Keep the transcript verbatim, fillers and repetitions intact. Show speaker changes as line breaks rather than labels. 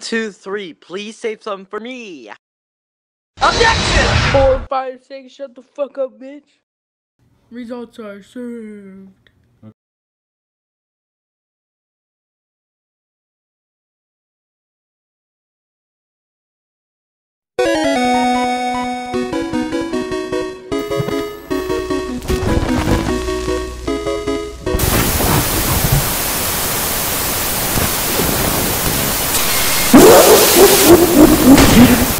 two, three. Please save some for me.
Objection! Four, five, six. Shut the fuck up, bitch. Results are served.
You